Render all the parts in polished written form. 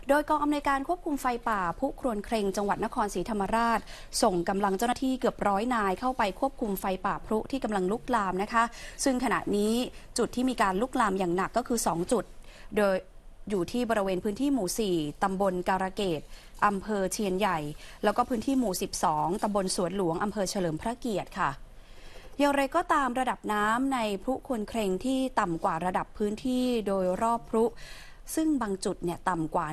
โดยกองอำนวยการควบคุมไฟป่าผู้ครวญเครงจังหวัดนครศรีธรรมราชส่งกำลังเจ้าหน้าที่เกือบ100 นายเข้าไปควบคุมไฟป่าพลุที่กำลังลุกลามนะคะซึ่งขณะนี้จุดที่มีการลุกลามอย่างหนักก็คือ2 จุดโดยอยู่ที่บริเวณพื้นที่หมู่ 4 ตำบลการะเกดอำเภอเชียนใหญ่แล้วก็พื้นที่หมู่ 12 ตำบลสวนหลวงอำเภอเฉลิมพระเกียรติค่ะอย่างไรก็ตามระดับน้ำในพลุครวญเครงที่ต่ำกว่าระดับพื้นที่โดยรอบพลุซึ่งบางจุดเนี่ยต่ำกว่า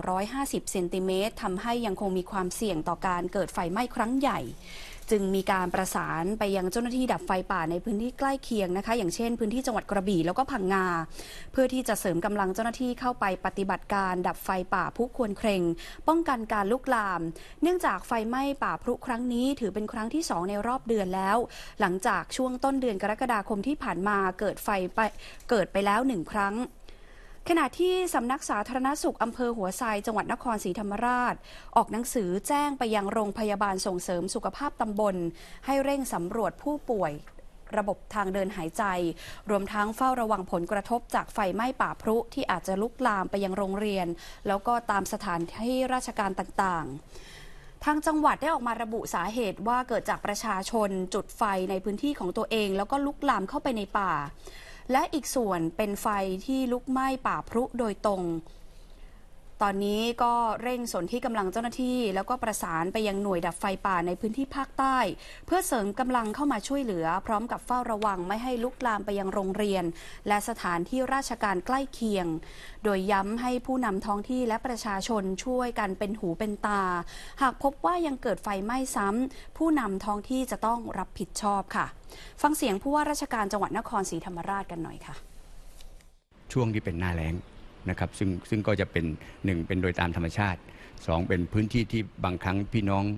150 เซนติเมตรทำให้ยังคงมีความเสี่ยงต่อการเกิดไฟไหม้ครั้งใหญ่จึงมีการประสานไปยังเจ้าหน้าที่ดับไฟป่าในพื้นที่ใกล้เคียงนะคะอย่างเช่นพื้นที่จังหวัดกระบี่แล้วก็พังงาเพื่อที่จะเสริมกำลังเจ้าหน้าที่เข้าไปปฏิบัติการดับไฟป่าพลุครวญเครงป้องกันการลุกลามเนื่องจากไฟไหม้ป่าพลุครั้งนี้ถือเป็นครั้งที่2ในรอบเดือนแล้วหลังจากช่วงต้นเดือนกรกฎาคมที่ผ่านมาเกิดไปแล้ว1 ครั้งขณะที่สำนักสาธารณสุขอำเภอหัวไซจังหวัดนครศรีธรรมราชออกหนังสือแจ้งไปยังโรงพยาบาลส่งเสริมสุขภาพตำบลให้เร่งสำรวจผู้ป่วยระบบทางเดินหายใจรวมทั้งเฝ้าระวังผลกระทบจากไฟไหม้ป่าพลุที่อาจจะลุกลามไปยังโรงเรียนแล้วก็ตามสถานที่ราชการต่างๆทางจังหวัดได้ออกมาระบุสาเหตุว่าเกิดจากประชาชนจุดไฟในพื้นที่ของตัวเองแล้วก็ลุกลามเข้าไปในป่าและอีกส่วนเป็นไฟที่ลุกไหม้ป่าพลุโดยตรงตอนนี้ก็เร่งสนที่กำลังเจ้าหน้าที่แล้วก็ประสานไปยังหน่วยดับไฟป่าในพื้นที่ภาคใต้เพื่อเสริมกำลังเข้ามาช่วยเหลือพร้อมกับเฝ้าระวังไม่ให้ลุกลามไปยังโรงเรียนและสถานที่ราชการใกล้เคียงโดยย้ำให้ผู้นำท้องที่และประชาชนช่วยกันเป็นหูเป็นตาหากพบว่ายังเกิดไฟไหม้ซ้ำผู้นำท้องที่จะต้องรับผิดชอบค่ะฟังเสียงผู้ว่าราชการจังหวัดนครศรีธรรมราชกันหน่อยค่ะช่วงที่เป็นหน้าแล้งนะครับซึ่งก็จะเป็น1เป็นโดยตามธรรมชาติ2เป็นพื้นที่ที่บางครั้งพี่น้อง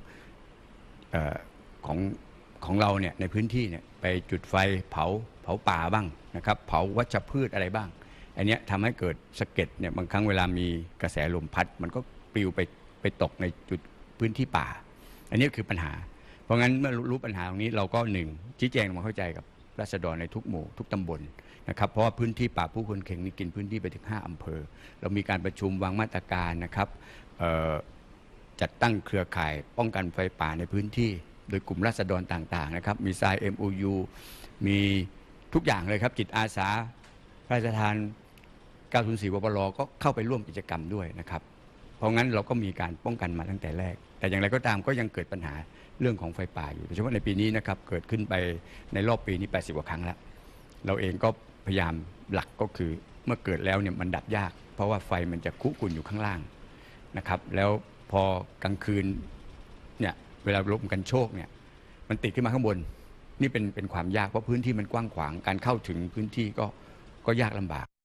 ของเราเนี่ยในพื้นที่เนี่ยไปจุดไฟเผาป่าบ้างนะครับเผาวัชพืชอะไรบ้างอันนี้ทำให้เกิดสะเก็ดเนี่ยบางครั้งเวลามีกระแสลมพัดมันก็ปลิวไปตกในจุดพื้นที่ป่าอันนี้คือปัญหาเพราะงั้นเมื่อรู้ปัญหาตรงนี้เราก็1ชี้แจงมาเข้าใจกับราษฎรในทุกหมู่ทุกตำบลนะครับเพราะว่าพื้นที่ป่าผู้คนเข่งนี่กินพื้นที่ไปถึง5 อำเภอเรามีการประชุมวางมาตรการนะครับจัดตั้งเครือข่ายป้องกันไฟป่าในพื้นที่โดยกลุ่มราษฎรต่างๆนะครับมีทราย MOU มีทุกอย่างเลยครับจิตอาสาพระราชทาน904 วปรก็เข้าไปร่วมกิจกรรมด้วยนะครับเพราะงั้นเราก็มีการป้องกันมาตั้งแต่แรกแต่อย่างไรก็ตามก็ยังเกิดปัญหาเรื่องของไฟป่าอยู่โดยเฉพาะในปีนี้นะครับเกิดขึ้นไปในรอบปีนี้80 กว่าครั้งแล้วเราเองก็พยายามหลักก็คือเมื่อเกิดแล้วเนี่ยมันดับยากเพราะว่าไฟมันจะคุกรุ่นอยู่ข้างล่างนะครับแล้วพอกลางคืนเนี่ยเวลาลมกันโชกเนี่ยมันติดขึ้นมาข้างบนนี่เป็นความยากเพราะพื้นที่มันกว้างขวางการเข้าถึงพื้นที่ก็ยากลำบาก